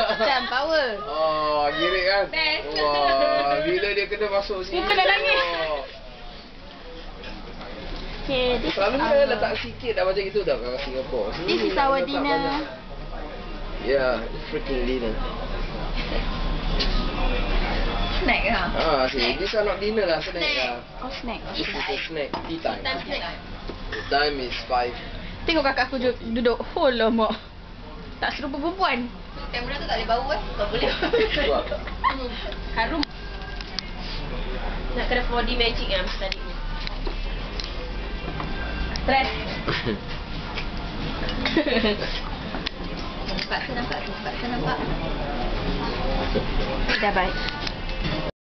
Macam power. Oh, girik kan? Best. Wah, bila dia kena masuk sini. Muka dah nangis. Okay, this Selalu is dia our... letak sikit dah macam itu dah kat Singapore. This is our dinner. Yeah, freaking dinner. Snack lah. Ah, see, this are not dinner lah, snack lah. Oh, snack. This is a snack, tea time. Snack. The time is 5. Tengok kakak aku duduk. Oh lama. Tak serupa perempuan. Kamera tu tak boleh bau kan? Tak boleh. Buat tak? Harum. Nak kena 4D magic yang tadi ni. Stress. Nampak ke nampak? Dah baik.